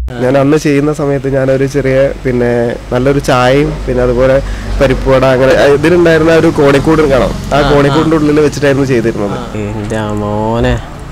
ഞാൻ അന്ന് ചെയ്യുന്ന സമയത്ത് ഞാനൊരു ചെറിയ പിന്നെ നല്ലൊരു ചായയും പിന്നെ അതുപോലെ പരിപ്പുവട അങ്ങനെ ഇതിലുണ്ടായിരുന്ന ഒരു കോണിക്കൂട് കാണാം. ആ കോണിക്കൂടിന്റെ ഉള്ളിൽ വെച്ചിട്ടായിരുന്നു ചെയ്തിരുന്നത്. മോനെ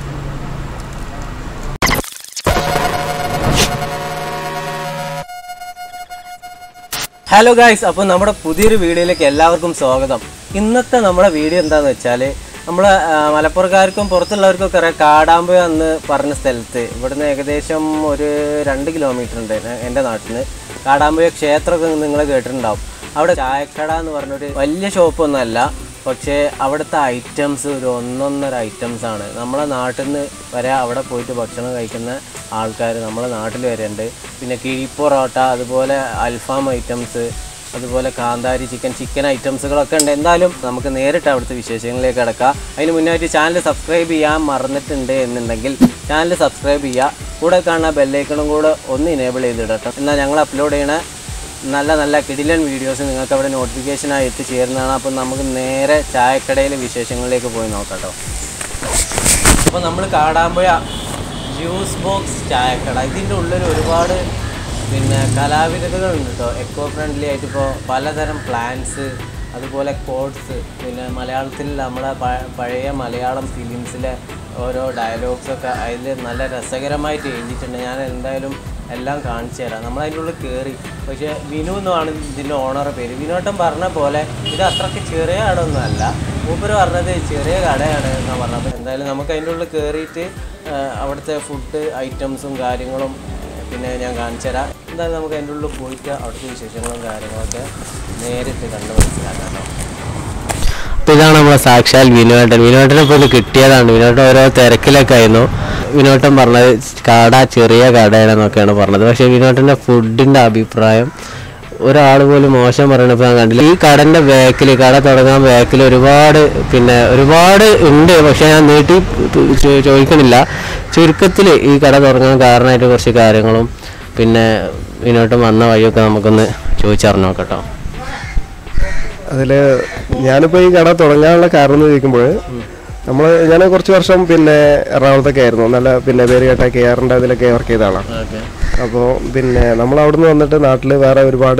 ഹലോ ഗായ്സ്, അപ്പോൾ നമ്മുടെ പുതിയൊരു വീഡിയോയിലേക്ക് എല്ലാവർക്കും സ്വാഗതം. ഇന്നത്തെ നമ്മുടെ വീഡിയോ എന്താണെന്ന് വെച്ചാൽ നമ്മളെ മലപ്പുറക്കാർക്കും പുറത്തുള്ളവർക്കൊക്കെ അറിയാം, കാടാമ്പുഴ എന്ന് പറഞ്ഞ സ്ഥലത്ത് ഇവിടുന്ന് ഏകദേശം ഒരു 2 കിലോമീറ്റർ ഉണ്ട് എൻ്റെ നാട്ടിൽ നിന്ന്. കാടാമ്പുഴ ക്ഷേത്രമൊക്കെ നിങ്ങൾ കേട്ടിട്ടുണ്ടാവും. അവിടെ ചായക്കട എന്ന് പറഞ്ഞൊരു വലിയ ഷോപ്പൊന്നുമല്ല, പക്ഷേ അവിടുത്തെ ഐറ്റംസ് ഒരു ഒന്നൊന്നര ഐറ്റംസാണ്. നമ്മളെ നാട്ടിൽ നിന്ന് വരെ അവിടെ പോയിട്ട് ഭക്ഷണം കഴിക്കുന്ന ആൾക്കാർ നമ്മളെ നാട്ടിൽ വരെ ഉണ്ട്. പിന്നെ കിഴിപ്പൊറോട്ട, അതുപോലെ അൽഫാം ഐറ്റംസ്, അതുപോലെ കാന്താരി ചിക്കൻ ഐറ്റംസുകളൊക്കെ ഉണ്ട്. എന്തായാലും നമുക്ക് നേരിട്ട് അവിടുത്തെ വിശേഷങ്ങളിലേക്ക് കിടക്കാം. അതിന് മുന്നായിട്ട് ചാനൽ സബ്സ്ക്രൈബ് ചെയ്യാൻ മറന്നിട്ടുണ്ട് എന്നുണ്ടെങ്കിൽ ചാനൽ സബ്സ്ക്രൈബ് ചെയ്യുക. കൂടെ കാണുന്ന ബെല്ലൈക്കണും കൂടെ ഒന്ന് ഇനേബിൾ ചെയ്തിടട്ടോ. എന്നാൽ ഞങ്ങൾ അപ്ലോഡ് ചെയ്യണ നല്ല കിടിലൻ വീഡിയോസ് നിങ്ങൾക്ക് അവിടെ നോട്ടിഫിക്കേഷനായി എത്തിച്ചേരുന്നതാണ്. അപ്പം നമുക്ക് നേരെ ചായക്കടയിലെ വിശേഷങ്ങളിലേക്ക് പോയി നോക്കാം കേട്ടോ. അപ്പോൾ നമ്മൾ കാടാമ്പുഴ ജ്യൂസ് ബോക്സ് ചായക്കട, ഇതിൻ്റെ ഉള്ളിൽ ഒരുപാട് പിന്നെ കലാവിരുതുകളുണ്ട് കേട്ടോ. എക്കോ ഫ്രണ്ട്ലി ആയിട്ട് ഇപ്പോൾ പലതരം പ്ലാന്റ്സ്, അതുപോലെ കോഡ്സ്, പിന്നെ മലയാളത്തിൽ നമ്മളെ പഴയ മലയാളം ഫിലിംസിലെ ഓരോ ഡയലോഗ്സൊക്കെ അതിൽ നല്ല രസകരമായിട്ട് എഴുതിയിട്ടുണ്ട്. ഞാൻ എന്തായാലും എല്ലാം കാണിച്ചു തരാം. നമ്മളതിൻ്റെ ഉള്ളിൽ കയറി, പക്ഷേ വിനു എന്നാണ് ഇതിൻ്റെ ഓണറുടെ പേര്. വിനോട്ടം പറഞ്ഞ പോലെ ഇത് അത്രയ്ക്ക് ചെറിയ കടയൊന്നും അല്ല, മൂപ്പര് പറഞ്ഞത് ചെറിയ കടയാണ് എന്നാണ് പറഞ്ഞത്. അപ്പോൾ എന്തായാലും നമുക്ക് അതിൻ്റെ ഉള്ളിൽ കയറിയിട്ട് അവിടുത്തെ ഫുഡ് ഐറ്റംസും കാര്യങ്ങളും പിന്നെ ഞാൻ കാണിച്ചു തരാം. എന്തായാലും നമുക്ക് അതിൻ്റെ ഉള്ളിൽ പോയിട്ട് അവിടുത്തെ വിശേഷങ്ങളും കാര്യങ്ങളൊക്കെ നേരിട്ട് കണ്ട് മനസ്സിലാക്കാം കേട്ടോ. അപ്പോൾ ഇതാണ് നമ്മളെ സാക്ഷാൽ വിനോട്ടനെ ഇപ്പോൾ ഇത് കിട്ടിയതാണ്. വിനോട്ടൻ ഓരോ തിരക്കിലൊക്കെ ആയിരുന്നു. വിനോട്ടൻ പറഞ്ഞത് ചെറിയ കടയാണെന്നൊക്കെയാണ് പറഞ്ഞത്. പക്ഷേ വിനോട്ടൻ്റെ ഫുഡിൻ്റെ അഭിപ്രായം ഒരാൾ പോലും മോശം പറയണപ്പോൾ ഞാൻ കണ്ടില്ല. ഈ കടൻ്റെ കട തുടങ്ങാൻ ഒരുപാട് ഉണ്ട്, പക്ഷേ ഞാൻ നീട്ടി ചോദിക്കണില്ല. ചുരുക്കത്തിൽ ഈ കട തുടങ്ങാൻ കാരണമായിട്ട് കുറച്ച് കാര്യങ്ങളും പിന്നെ വിനോട്ടൻ വന്ന വഴിയൊക്കെ നമുക്കൊന്ന് ചോദിച്ചറിഞ്ഞു നോക്കട്ടോ. അതിൽ ഞാനിപ്പോൾ ഈ കട തുടങ്ങാനുള്ള കാരണം എന്ന് ചോദിക്കുമ്പോൾ ഞാൻ കുറച്ച് വർഷം പിന്നെ എറണാകുളത്തൊക്കെ ആയിരുന്നു. നല്ല പിന്നെ പേര് കേട്ട കെയറിൻ്റെ അതിലൊക്കെ വർക്ക് ചെയ്ത ആളാണ്. അപ്പോൾ പിന്നെ നമ്മൾ അവിടെ നിന്ന് വന്നിട്ട് നാട്ടിൽ വേറെ ഒരുപാട്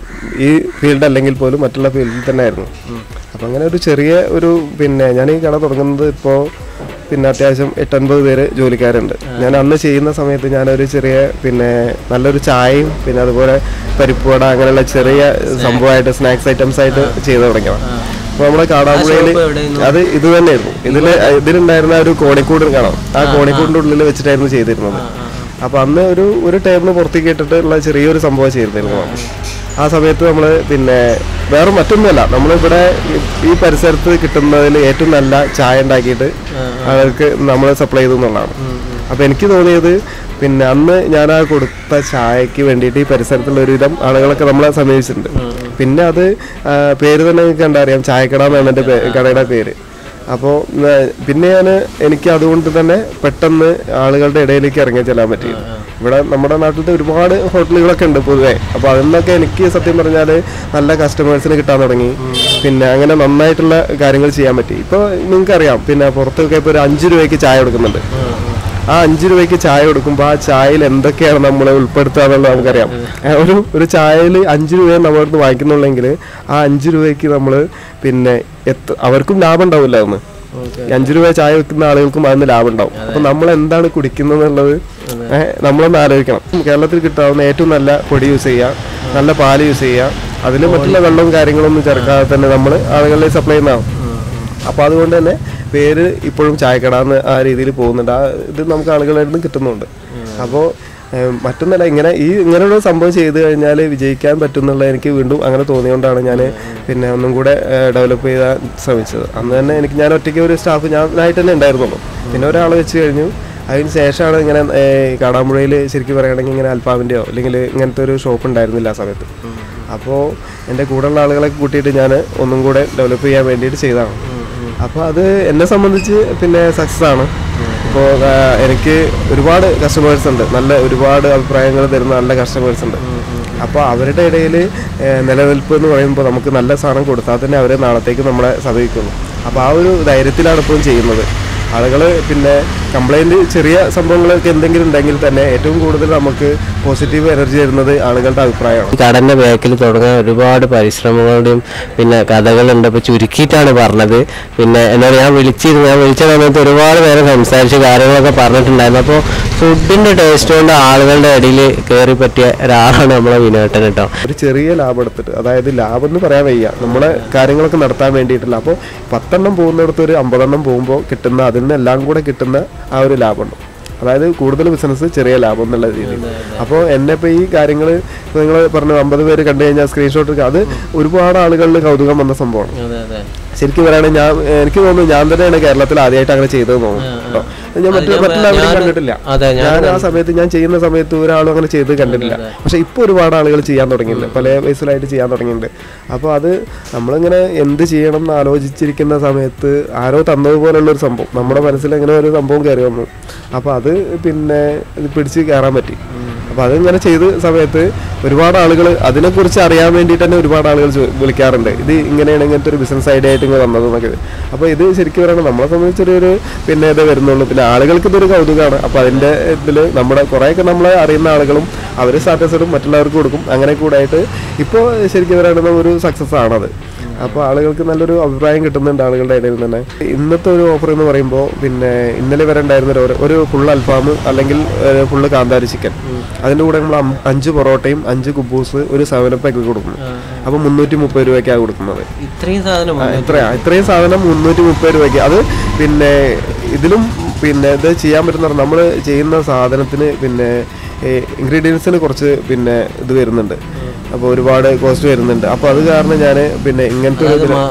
ഈ ഫീൽഡ് അല്ലെങ്കിൽ പോലും മറ്റുള്ള ഫീൽഡിൽ തന്നെ ആയിരുന്നു. അപ്പോൾ അങ്ങനെ ഒരു ചെറിയ പിന്നെ ഞാൻ ഈ കട തുടങ്ങുന്നത് ഇപ്പോൾ പിന്നെ അത്യാവശ്യം 8-9 പേര് ജോലിക്കാരുണ്ട്. ഞാൻ അന്ന് ചെയ്യുന്ന സമയത്ത് ഞാനൊരു ചെറിയ പിന്നെ നല്ലൊരു ചായയും പിന്നെ അതുപോലെ പരിപ്പുവട അങ്ങനെയുള്ള ചെറിയ സംഭവമായിട്ട് സ്നാക്സ് ഐറ്റംസ് ആയിട്ട് ചെയ്ത് തുടങ്ങിയതാണ്. അപ്പോൾ നമ്മുടെ കാടാമ്പുഴയിൽ അത് ഇത് തന്നെയായിരുന്നു. ഇതിലുണ്ടായിരുന്ന ഒരു കോണിക്കൂട് കാണാം. ആ കോണിക്കൂടിൻ്റെ ഉള്ളിൽ വെച്ചിട്ടായിരുന്നു ചെയ്തിരുന്നത്. അപ്പോൾ അന്ന് ഒരു ടേബിളിന് പുറത്തേക്ക് ഇട്ടിട്ടുള്ള ചെറിയൊരു സംഭവം ചെയ്തിരുന്നു. ആ സമയത്ത് നമ്മൾ പിന്നെ വേറെ മറ്റൊന്നുമല്ല, നമ്മളിവിടെ ഈ പരിസരത്ത് കിട്ടുന്നതിൽ ഏറ്റവും നല്ല ചായ ഉണ്ടാക്കിയിട്ട് അവർക്ക് നമ്മൾ സപ്ലൈ ചെയ്തു എന്നുള്ളതാണ്. അപ്പോൾ എനിക്ക് തോന്നിയത് പിന്നെ അന്ന് ഞാൻ ആ കൊടുത്ത ചായക്ക് വേണ്ടിയിട്ട് ഈ പരിസരത്തുള്ള ഒരുവിധം ആളുകളൊക്കെ നമ്മളെ സമീപിച്ചിട്ടുണ്ട്. പിന്നെ അത് പേര് തന്നെ നിങ്ങൾക്ക് കണ്ടറിയാം, ചായക്കട എന്നാണ് എൻ്റെ കടയുടെ പേര്. അപ്പോൾ പിന്നെ എനിക്ക് അതുകൊണ്ട് തന്നെ പെട്ടെന്ന് ആളുകളുടെ ഇടയിലേക്ക് ഇറങ്ങി ചെല്ലാൻ പറ്റി. ഇവിടെ നമ്മുടെ നാട്ടിലത്തെ ഒരുപാട് ഹോട്ടലുകളൊക്കെ ഉണ്ട് പൊതുവെ. അപ്പോൾ അതിൽ എനിക്ക് സത്യം പറഞ്ഞാൽ നല്ല കസ്റ്റമേഴ്സിന് കിട്ടാൻ തുടങ്ങി. പിന്നെ അങ്ങനെ നന്നായിട്ടുള്ള കാര്യങ്ങൾ ചെയ്യാൻ പറ്റി. ഇപ്പോൾ നിങ്ങൾക്കറിയാം, പിന്നെ പുറത്തൊക്കെ ഇപ്പോൾ ഒരു 5 രൂപയ്ക്ക് ചായ കൊടുക്കുന്നുണ്ട്. ആ 5 രൂപയ്ക്ക് ചായ കൊടുക്കുമ്പോൾ ആ ചായയിൽ എന്തൊക്കെയാണ് നമ്മൾ ഉൾപ്പെടുത്തുക എന്നുള്ളത് നമുക്കറിയാം. ഒരു ചായയിൽ 5 രൂപ നമ്മളടുത്ത് വാങ്ങിക്കുന്നുള്ളെങ്കിൽ ആ 5 രൂപയ്ക്ക് നമ്മൾ പിന്നെ അവർക്കും ലാഭം ഉണ്ടാവില്ല. അതൊന്ന് 5 രൂപ ചായ വെക്കുന്ന ആളുകൾക്കും അതിന് ലാഭം ഉണ്ടാവും. അപ്പം നമ്മൾ എന്താണ് കുടിക്കുന്നത് എന്നുള്ളത് നമ്മളൊന്ന് ആലോചിക്കണം. കേരളത്തിൽ കിട്ടാവുന്ന ഏറ്റവും നല്ല പൊടി യൂസ് ചെയ്യുക, നല്ല പാല് യൂസ് ചെയ്യുക, അതിൽ മറ്റുള്ള വെള്ളവും കാര്യങ്ങളൊന്നും ചേർക്കാതെ തന്നെ നമ്മൾ ആളുകളിലേക്ക് സപ്ലൈ ചെയ്യുന്നതാണ്. അപ്പോൾ അതുകൊണ്ട് തന്നെ പേര് ഇപ്പോഴും ചായക്കട എന്ന് ആ രീതിയിൽ പോകുന്നുണ്ട്. ഇത് നമുക്ക് ആളുകളിൽ നിന്ന് കിട്ടുന്നുണ്ട്. അപ്പോൾ മറ്റൊന്നല്ല, ഇങ്ങനെയുള്ള സംഭവം ചെയ്ത് കഴിഞ്ഞാൽ വിജയിക്കാൻ പറ്റുന്നുള്ള എനിക്ക് വീണ്ടും അങ്ങനെ തോന്നിയോണ്ടാണ് ഞാൻ പിന്നെ ഒന്നും കൂടെ ഡെവലപ്പ് ചെയ്യാൻ ശ്രമിച്ചത്. അന്ന് തന്നെ ഞാൻ ഒറ്റയ്ക്ക് ഒരു സ്റ്റാഫ് ഞാനായിട്ട് തന്നെ ഉണ്ടായിരുന്നുള്ളൂ. പിന്നെ ഒരാളെ വെച്ച് കഴിഞ്ഞു. അതിന് ശേഷമാണ് ഇങ്ങനെ കാടാമ്പുഴയിൽ ശരിക്കും പറയുകയാണെങ്കിൽ ഇങ്ങനെ അൽഫാമിൻ്റെയോ അല്ലെങ്കിൽ ഇങ്ങനത്തെ ഒരു ഷോപ്പ് ഉണ്ടായിരുന്നില്ല ആ സമയത്ത്. അപ്പോൾ എൻ്റെ കൂടെയുള്ള ആളുകളെ കൂട്ടിയിട്ട് ഞാൻ ഒന്നും കൂടെ ഡെവലപ്പ് ചെയ്യാൻ വേണ്ടിയിട്ട് ചെയ്തതാണ്. അപ്പോൾ അത് എന്നെ സംബന്ധിച്ച് പിന്നെ സക്സസ് ആണ്. ഇപ്പോൾ എനിക്ക് ഒരുപാട് കസ്റ്റമേഴ്സ് ഉണ്ട്, ഒരുപാട് അഭിപ്രായങ്ങൾ തരുന്ന നല്ല കസ്റ്റമേഴ്സ് ഉണ്ട്. അപ്പോൾ അവരുടെ ഇടയിൽ നിലനിൽപ്പ് എന്ന് പറയുമ്പോൾ നമുക്ക് നല്ല സാധനം കൊടുത്താൽ തന്നെ അവരെ നാളത്തേക്ക് നമ്മളെ സമീപിക്കുന്നു. അപ്പോൾ ആ ഒരു ധൈര്യത്തിലാണ് ഇപ്പോഴും ചെയ്യുന്നത്. ആളുകൾ പിന്നെ കംപ്ലൈൻറ്റ് ചെറിയ സംഭവങ്ങളൊക്കെ എന്തെങ്കിലും ഉണ്ടെങ്കിൽ തന്നെ ഏറ്റവും കൂടുതൽ നമുക്ക് പോസിറ്റീവ് എനർജി തരുന്നത് ആളുകളുടെ അഭിപ്രായമാണ്. കടൻ്റെ ബാക്കിൽ തുടങ്ങാൻ ഒരുപാട് പരിശ്രമങ്ങളുടെയും പിന്നെ കഥകളുണ്ട്. അപ്പോൾ ചുരുക്കിയിട്ടാണ് പറഞ്ഞത്. പിന്നെ എന്നോട് ഞാൻ വിളിച്ച സമയത്ത് ഒരുപാട് പേരെ സംസാരിച്ച് കാര്യങ്ങളൊക്കെ പറഞ്ഞിട്ടുണ്ടായിരുന്നു. അപ്പോൾ ഫുഡിൻ്റെ ടേസ്റ്റ് കൊണ്ട് ആളുകളുടെ ഇടയിൽ കയറി പറ്റിയ ഒരാളാണ് നമ്മളെ വിനോട്ടൻ കേട്ടോ. ഒരു ചെറിയ ലാഭം എടുത്തിട്ട്, അതായത് ലാഭം എന്ന് പറയാൻ വയ്യ, നമ്മളെ കാര്യങ്ങളൊക്കെ നടത്താൻ വേണ്ടിയിട്ടില്ല. അപ്പോൾ 10 പോകുന്നിടത്ത് ഒരു 50 പോകുമ്പോൾ കിട്ടുന്ന അതിൽ നിന്ന് എല്ലാം കൂടെ കിട്ടുന്ന ആ ഒരു ലാഭമുണ്ട്. അതായത് കൂടുതൽ ബിസിനസ് ചെറിയ ലാഭം എന്നുള്ള രീതിയിൽ. അപ്പോൾ എന്നെ ഇപ്പോൾ ഈ കാര്യങ്ങൾ നിങ്ങൾ പറഞ്ഞു 50 പേര് കണ്ടു കഴിഞ്ഞാൽ സ്ക്രീൻഷോട്ട് എടുക്കുക, അത് ഒരുപാട് ആളുകളിൽ കൗതുകം വന്ന സംഭവമാണ്. ശരിക്കും പറയുകയാണെങ്കിൽ എനിക്ക് തോന്നുന്നു ഞാൻ തന്നെയാണ് കേരളത്തിൽ ആദ്യമായിട്ട് അങ്ങനെ ചെയ്തത് തോന്നുന്നു കേട്ടോ. ഞാൻ മറ്റുള്ളവരും കണ്ടിട്ടില്ല. ഞാൻ ആ സമയത്ത് ഞാൻ ചെയ്യുന്ന സമയത്ത് ഒരാളും അങ്ങനെ ചെയ്ത് കണ്ടിട്ടില്ല. പക്ഷെ ഇപ്പോൾ ഒരുപാട് ആളുകൾ ചെയ്യാൻ തുടങ്ങിയിട്ടുണ്ട്, പല വയസ്സിലായിട്ട് ചെയ്യാൻ തുടങ്ങിയിട്ടുണ്ട്. അപ്പോൾ അത് നമ്മളിങ്ങനെ എന്ത് ചെയ്യണം എന്ന് ആലോചിച്ചിരിക്കുന്ന സമയത്ത് ആരോ തന്നതുപോലുള്ളൊരു സംഭവം നമ്മുടെ മനസ്സിൽ അങ്ങനെ ഒരു സംഭവം കയറി വന്നു. അപ്പോൾ അത് പിന്നെ പിടിച്ച് കയറാൻ പറ്റി. അപ്പോൾ അതിങ്ങനെ ചെയ്ത സമയത്ത് ഒരുപാട് ആളുകൾ അതിനെക്കുറിച്ച് അറിയാൻ വേണ്ടിയിട്ട് തന്നെ ഒരുപാട് ആളുകൾ വിളിക്കാറുണ്ട്. ഇത് ഇങ്ങനെയാണ് ഇങ്ങനത്തെ ഒരു ബിസിനസ് ഐഡിയ ആയിട്ട് ഇങ്ങനെ വന്നത് എന്നൊക്കെ. അപ്പോൾ ഇത് ശരിക്കും പറയുന്നത് നമ്മളെ സംബന്ധിച്ചൊരു പിന്നെ ഇത് വരുന്നുള്ളൂ. പിന്നെ ആളുകൾക്ക് ഇതൊരു കൗതുകമാണ്. അപ്പോൾ അതിൻ്റെ ഇതിൽ നമ്മുടെ കുറേയൊക്കെ നമ്മളെ അറിയുന്ന ആളുകളും അവർ സ്റ്റാറ്റസ് ഇടും, മറ്റുള്ളവർക്ക് കൊടുക്കും. അങ്ങനെ കൂടായിട്ട് ഇപ്പോൾ ശരിക്കും പറയുന്നത് ഒരു സക്സസ് ആണത്. അപ്പോൾ ആളുകൾക്ക് നല്ലൊരു അഭിപ്രായം കിട്ടുന്നുണ്ട് ആളുകളുടെ ഇടയിൽ തന്നെ. ഇന്നത്തെ ഒരു ഓഫർ എന്ന് പറയുമ്പോൾ പിന്നെ ഇന്നലെ വരെ ഉണ്ടായിരുന്ന ഒരു ഫുൾ അൽഫാം അല്ലെങ്കിൽ ഫുള്ള് കാന്താരി ചിക്കൻ, അതിൻ്റെ കൂടെ നമ്മൾ 5 പൊറോട്ടയും 5 കുബൂസ് ഒരു 7up ഒക്കെ കൊടുക്കുന്നു. അപ്പോൾ 330 രൂപയ്ക്കാണ് കൊടുക്കുന്നത്. ഇത്രയും സാധനം 330 രൂപയ്ക്ക്. അത് പിന്നെ ഇതിലും പിന്നെ ഇത് ചെയ്യാൻ പറ്റുന്ന നമ്മൾ ചെയ്യുന്ന സാധനത്തിന് പിന്നെ ഇൻഗ്രീഡിയൻസിന് കുറച്ച് പിന്നെ ഇത് വരുന്നുണ്ട്. അപ്പോൾ ഒരുപാട് കോസ്റ്റ് വരുന്നുണ്ട്. അപ്പോൾ അത് കാരണം ഞാൻ പിന്നെ ഇങ്ങനത്തെ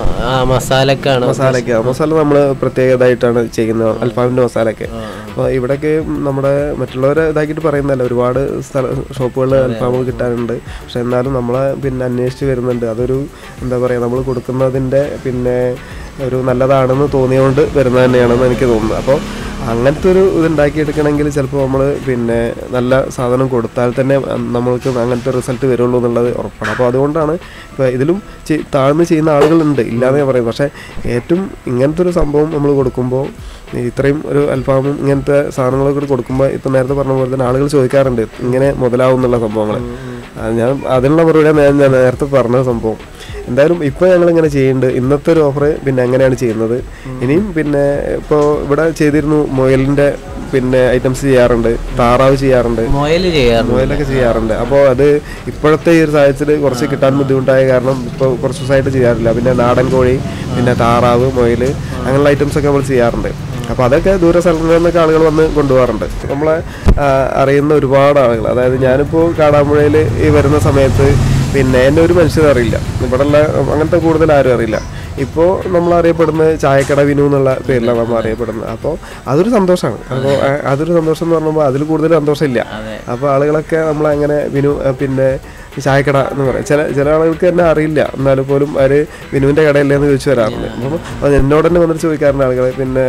മസാല നമ്മൾ പ്രത്യേകതായിട്ടാണ് ചെയ്യുന്നത്, അൽഫാമിൻ്റെ മസാലയൊക്കെ. അപ്പോൾ ഇവിടെയൊക്കെ നമ്മുടെ മറ്റുള്ളവരെ ഇതാക്കിയിട്ട് പറയുന്നതല്ല, ഒരുപാട് ഷോപ്പുകളിൽ അൽഫാമുകൾ കിട്ടാനുണ്ട്. പക്ഷെ എന്നാലും നമ്മളെ പിന്നെ അന്വേഷിച്ച് വരുന്നുണ്ട്. അതൊരു എന്താ പറയുക, നമ്മൾ കൊടുക്കുന്നതിൻ്റെ പിന്നെ ഒരു നല്ലതാണെന്ന് തോന്നിയുകൊണ്ട് വരുന്നത് തന്നെയാണെന്ന് എനിക്ക് തോന്നുന്നത്. അപ്പോൾ അങ്ങനത്തെ ഒരു ഇതുണ്ടാക്കിയെടുക്കണമെങ്കിൽ ചിലപ്പോൾ നമ്മൾ പിന്നെ നല്ല സാധനം കൊടുത്താൽ തന്നെ നമ്മൾക്ക് അങ്ങനത്തെ റിസൾട്ട് വരുള്ളൂ എന്നുള്ളത് ഉറപ്പാണ്. അപ്പോൾ അതുകൊണ്ടാണ് ഇപ്പോൾ ഇതിലും താഴ്ന്ന് ചെയ്യുന്ന ആളുകളുണ്ട്, ഇല്ലാതെ ഞാൻ പറയും. പക്ഷേ ഏറ്റവും ഇങ്ങനത്തെ ഒരു സംഭവം നമ്മൾ കൊടുക്കുമ്പോൾ, ഇത്രയും ഒരു അൽഫാമും ഇങ്ങനത്തെ സാധനങ്ങളൊക്കെ കൊടുക്കുമ്പോൾ ഇപ്പം നേരത്തെ പറഞ്ഞ പോലെ തന്നെ ആളുകൾ ചോദിക്കാറുണ്ട് ഇങ്ങനെ മുതലാവും എന്നുള്ള സംഭവങ്ങൾ. ഞാൻ അതിനുള്ള മറുപടിയാണ് ഞാൻ നേരത്തെ പറഞ്ഞ സംഭവം. എന്തായാലും ഇപ്പോൾ ഞങ്ങളിങ്ങനെ ചെയ്യുന്നുണ്ട്. ഇന്നത്തെ ഒരു ഓഫർ പിന്നെ അങ്ങനെയാണ് ചെയ്യുന്നത്. ഇനിയും പിന്നെ ഇപ്പോൾ ഇവിടെ ചെയ്തിരുന്നു മുയലിൻ്റെ പിന്നെ ഐറ്റംസ് ചെയ്യാറുണ്ട്, താറാവ് ചെയ്യാറുണ്ട്, മുയലൊക്കെ ചെയ്യാറുണ്ട്. അപ്പോൾ അത് ഇപ്പോഴത്തെ ഈ ഒരു സാഹചര്യത്തിൽ കുറച്ച് കിട്ടാൻ ബുദ്ധിമുട്ടായ കാരണം ഇപ്പോൾ കുറച്ച് ദിവസമായിട്ട് ചെയ്യാറില്ല. പിന്നെ നാടൻ കോഴി, പിന്നെ താറാവ്, മുയൽ അങ്ങനെയുള്ള ഐറ്റംസൊക്കെ നമ്മൾ ചെയ്യാറുണ്ട്. അപ്പോൾ അതൊക്കെ ദൂര സ്ഥലങ്ങളിൽ നിന്നൊക്കെ ആളുകൾ വന്ന് കൊണ്ടുപോകാറുണ്ട്. നമ്മളെ അറിയുന്ന ഒരുപാട് ആളുകൾ, അതായത് ഞാനിപ്പോൾ കാടാമ്പുഴയിൽ ഈ വരുന്ന സമയത്ത് പിന്നെ എന്നെ ഒരു മനുഷ്യരും അറിയില്ല, ഇവിടെയുള്ള അങ്ങനത്തെ കൂടുതൽ ആരും അറിയില്ല. ഇപ്പോൾ നമ്മൾ അറിയപ്പെടുന്നത് ചായക്കട വിനു എന്നുള്ള പേരിലാണ് നമ്മൾ അറിയപ്പെടുന്നത്. അപ്പോൾ അതൊരു സന്തോഷമാണ്. അപ്പോൾ അതൊരു സന്തോഷം എന്ന് പറയുമ്പോൾ അതിൽ കൂടുതൽ സന്തോഷമില്ല. അപ്പോൾ ആളുകളൊക്കെ നമ്മളങ്ങനെ വിനു പിന്നെ ചായക്കട എന്ന് പറയും. ചില ആളുകൾക്ക് തന്നെ അറിയില്ല, എന്നാലും പോലും അവർ വിനുവിൻ്റെ കടയല്ലേ എന്ന് ചോദിച്ചു വരാറുണ്ട്. അപ്പോൾ എന്നോട് തന്നെ വന്നിട്ട് ചോദിക്കാറുണ്ട് ആളുകൾ, പിന്നെ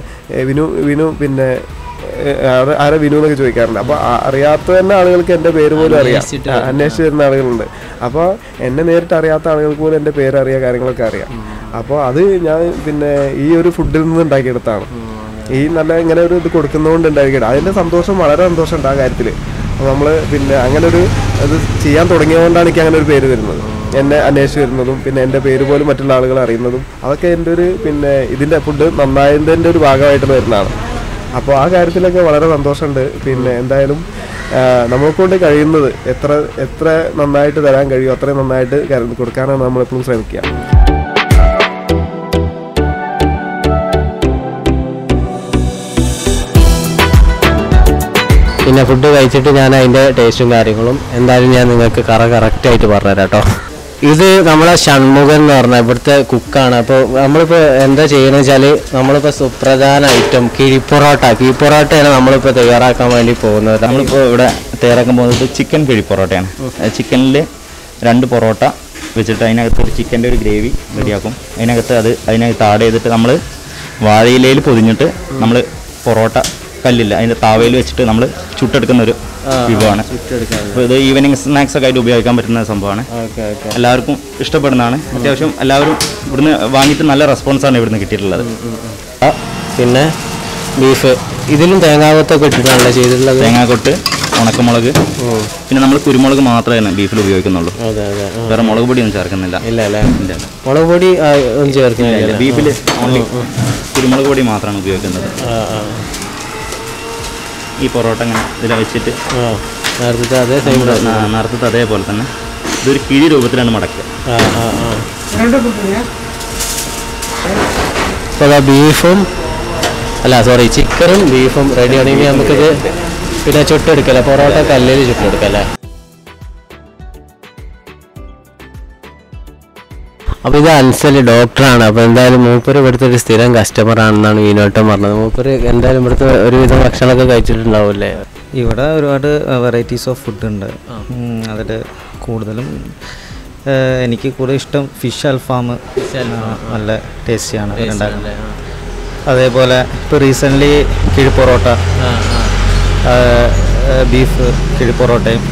വിനു പിന്നെ ആരെ വിനു എന്നൊക്കെ ചോദിക്കാറുണ്ട്. അപ്പോൾ അറിയാത്ത തന്നെ ആളുകൾക്ക് എൻ്റെ പേര് പോലും അറിയാം, അന്വേഷിച്ച് വരുന്ന ആളുകളുണ്ട്. അപ്പോൾ എന്നെ നേരിട്ട് അറിയാത്ത ആളുകൾക്ക് പോലും എൻ്റെ പേര് അറിയാം, കാര്യങ്ങളൊക്കെ അറിയാം. അപ്പോൾ അത് ഞാൻ പിന്നെ ഈ ഒരു ഫുഡിൽ നിന്ന് ഉണ്ടാക്കിയെടുത്താണ്. ഈ നല്ല ഇങ്ങനെ ഒരു ഇത് കൊടുക്കുന്നതുകൊണ്ട് ഉണ്ടാക്കിയത് അതിൻ്റെ സന്തോഷം, വളരെ സന്തോഷമുണ്ട് ആ കാര്യത്തിൽ. അപ്പോൾ നമ്മൾ പിന്നെ അങ്ങനെ ഒരു അത് ചെയ്യാൻ തുടങ്ങിയതുകൊണ്ടാണ് എനിക്ക് അങ്ങനെ ഒരു പേര് വരുന്നത്, എന്നെ അന്വേഷിച്ച് വരുന്നതും പിന്നെ എൻ്റെ പേര് പോലും മറ്റുള്ള ആളുകൾ അറിയുന്നതും. അതൊക്കെ എൻ്റെ ഒരു പിന്നെ ഇതിൻ്റെ ഫുഡ് നന്നായതിൻ്റെ ഒരു ഭാഗമായിട്ട് വരുന്നതാണ്. അപ്പോൾ ആ കാര്യത്തിലൊക്കെ വളരെ സന്തോഷമുണ്ട്. പിന്നെ എന്തായാലും നമ്മൾക്കൊണ്ട് കഴിയുന്നത് എത്ര നന്നായിട്ട് തരാൻ കഴിയും അത്രയും നന്നായിട്ട് കൊടുക്കാനാണ് നമ്മളെപ്പോഴും ശ്രമിക്കുക. പിന്നെ ഫുഡ് കഴിച്ചിട്ട് ഞാൻ അതിൻ്റെ ടേസ്റ്റും കാര്യങ്ങളും എന്തായാലും ഞാൻ നിങ്ങൾക്ക് കറക്റ്റായിട്ട് പറഞ്ഞുതരാം കേട്ടോ. ഇത് നമ്മളെ ഷൺമുഖൻ എന്ന് പറഞ്ഞാൽ ഇവിടുത്തെ കുക്കാണ്. അപ്പോൾ നമ്മളിപ്പോൾ എന്താ ചെയ്യുന്നത് വെച്ചാൽ നമ്മളിപ്പോൾ സുപ്രധാന ഐറ്റം കിഴിപ്പൊറോട്ടയാണ് നമ്മളിപ്പോൾ തയ്യാറാക്കാൻ വേണ്ടി പോകുന്നത്. നമ്മളിപ്പോൾ ഇവിടെ തയ്യാറാക്കാൻ പോകുന്നത് ചിക്കൻ കിഴിപ്പൊറോട്ടയാണ്. ചിക്കനിൽ 2 പൊറോട്ട വെച്ചിട്ട് അതിനകത്ത് ഒരു ചിക്കൻ്റെ ഒരു ഗ്രേവി റെഡിയാക്കും. അതിനകത്ത് ആഡ് ചെയ്തിട്ട് നമ്മൾ വാഴയിലയിൽ പൊതിഞ്ഞിട്ട് നമ്മൾ പൊറോട്ട കല്ലില്ല അതിൻ്റെ താവയിൽ വെച്ചിട്ട് നമ്മൾ ചുട്ടെടുക്കുന്നൊരു വിഭവമാണ്. അപ്പോൾ ഇത് ഈവനിങ് സ്നാക്സ് ഒക്കെ ആയിട്ട് ഉപയോഗിക്കാൻ പറ്റുന്ന സംഭവമാണ്. എല്ലാവർക്കും ഇഷ്ടപ്പെടുന്നതാണ്. അത്യാവശ്യം എല്ലാവരും ഇവിടുന്ന് വാങ്ങിയിട്ട് നല്ല റെസ്പോൺസാണ് ഇവിടുന്ന് കിട്ടിയിട്ടുള്ളത്. പിന്നെ ബീഫ് ഇതിലും തേങ്ങാകൊത്തൊക്കെ ഇട്ടിട്ടാണല്ലോ ചെയ്തിട്ടുള്ളത്. തേങ്ങാക്കൊട്ട്, ഉണക്കമുളക്, പിന്നെ നമ്മൾ കുരുമുളക് മാത്രമേ ബീഫിൽ ഉപയോഗിക്കുന്നുള്ളൂ. അതെ അതെ. വേറെ മുളക് പൊടി ഒന്നും ചേർക്കുന്നില്ല. ഇല്ല അല്ലേ? മുളക് പൊടി ഒന്നും ചേർക്കുന്നില്ല ബീഫിൽ. ഓൺലി കുരുമുളക് പൊടി മാത്രമാണ് ഉപയോഗിക്കുന്നത്. ഈ പൊറോട്ട ഇങ്ങനെ ഇതിൽ വെച്ചിട്ട് നേരത്തെ അതേ സെയിം നേരത്തെ അതേപോലെ തന്നെ ഇതൊരു കിഴി രൂപത്തിലാണ് മടക്കുക. അപ്പോൾ ബീഫും ചിക്കനും ബീഫും റെഡി ആണെങ്കിൽ നമുക്കിത് പിന്നെ ചുട്ടെടുക്കല്ലേ, പൊറോട്ട കല്ലിൽ ചുട്ടെടുക്കല്ലേ. അപ്പോൾ ഇത് അൻസൽ ഡോക്ടറാണ്. അപ്പോൾ എന്തായാലും മൂപ്പര് ഇവിടുത്തെ ഒരു സ്ഥിരം കസ്റ്റമറാണെന്നാണ് മീനോട്ടം പറഞ്ഞത്. മൂപ്പര് എന്തായാലും ഇവിടുത്തെ ഒരുവിധം ഭക്ഷണമൊക്കെ കഴിച്ചിട്ടുണ്ടാവില്ലേ? ഇവിടെ ഒരുപാട് വെറൈറ്റീസ് ഓഫ് ഫുഡ് ഉണ്ട്. അതിൽ കൂടുതലും എനിക്ക് കൂടുതൽ ഇഷ്ടം ഫിഷ് അൽഫാം. നല്ല ടേസ്റ്റിയാണ് ഉണ്ടാക്കുന്നത്. അതേപോലെ ഇപ്പോൾ റീസെൻ്റ്ലി കിഴി പൊറോട്ട, ബീഫ് കിഴി പൊറോട്ടയും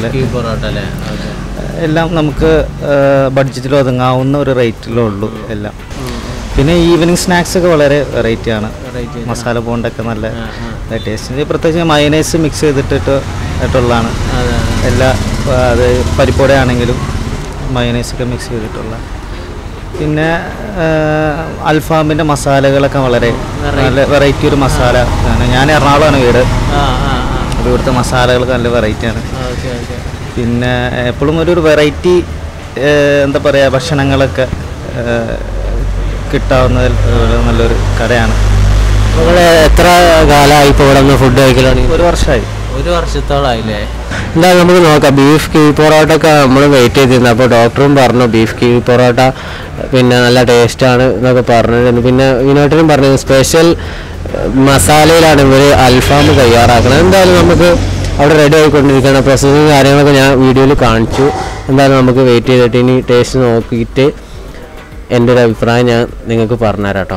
എല്ലാം നമുക്ക് ബഡ്ജറ്റിൽ ഒതുങ്ങാവുന്ന ഒരു റേറ്റിലേ ഉള്ളൂ എല്ലാം. പിന്നെ ഈവനിങ് സ്നാക്സ് ഒക്കെ വളരെ വെറൈറ്റിയാണ്. മസാല ബോണ്ടൊക്കെ നല്ല ടേസ്റ്റ്. പ്രത്യേകിച്ച് മയനൈസ് മിക്സ് ചെയ്തിട്ടുള്ളതാണ് എല്ലാ. അത് പരിപ്പോടെ ആണെങ്കിലും മയനൈസൊക്കെ മിക്സ് ചെയ്തിട്ടുള്ള. പിന്നെ അൽഫാമിൻ്റെ മസാലകളൊക്കെ വളരെ നല്ല വെറൈറ്റി ഒരു മസാല ആണ്. ഞാൻ എറണാകുളമാണ് വീട്. അപ്പോൾ ഇവിടുത്തെ മസാലകളൊക്കെ നല്ല വെറൈറ്റിയാണ്. പിന്നെ എപ്പോഴും ഒരു വെറൈറ്റി എന്താ പറയുക ഭക്ഷണങ്ങളൊക്കെ കിട്ടാവുന്നതിൽ നല്ലൊരു കടയാണ്. നിങ്ങൾ എത്ര കാലമായി ഇപ്പോൾ ഇവിടെ നിന്ന് ഫുഡ് കഴിക്കലാണ്? 1 വർഷമായി. 1 വർഷത്തോളമായില്ലേ? എന്തായാലും നമുക്ക് നോക്കാം. ബീഫ് കിഴി പൊറോട്ട ഒക്കെ നമ്മൾ വെയിറ്റ് ചെയ്തിരുന്നു. അപ്പോൾ ഡോക്ടറും പറഞ്ഞു ബീഫ് കിഴി പൊറോട്ട പിന്നെ നല്ല ടേസ്റ്റാണ് എന്നൊക്കെ പറഞ്ഞിരുന്നു. പിന്നെ വിനോട്ടിനും പറഞ്ഞു സ്പെഷ്യൽ മസാലയിലാണ് ഇവർ അൽഫാം തയ്യാറാക്കുന്നത്. എന്തായാലും നമുക്ക് അവിടെ റെഡി ആയിക്കൊണ്ടിരിക്കുകയാണ്. പ്രോസസ്സിങ് കാര്യങ്ങളൊക്കെ ഞാൻ വീഡിയോയിൽ കാണിച്ചു. എന്തായാലും നമുക്ക് വെയിറ്റ് ചെയ്തിട്ട് ഇനി ടേസ്റ്റ് നോക്കിയിട്ട് എൻ്റെ ഒരു അഭിപ്രായം ഞാൻ നിങ്ങൾക്ക് പറഞ്ഞുതരാം കേട്ടോ.